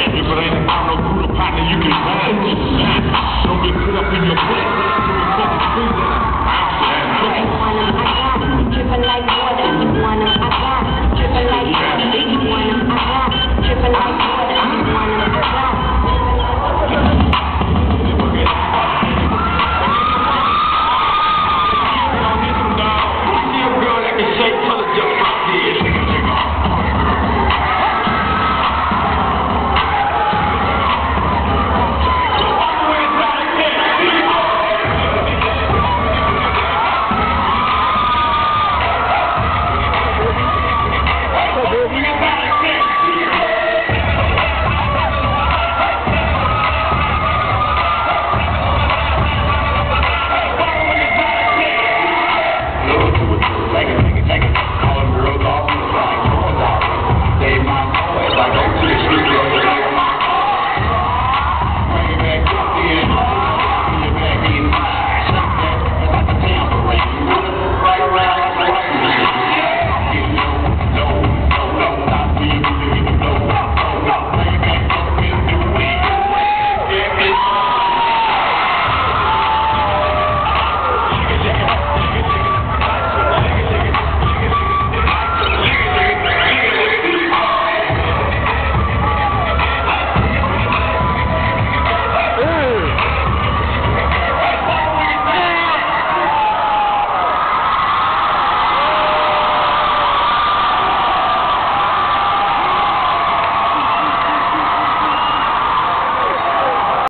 If it ain't about no crew to partner, you can bang. Don't get put up in your place. Triple like water, you want 'em, I got it. Triple like water, you want 'em, I got it. Triple like water, you want 'em, I got it.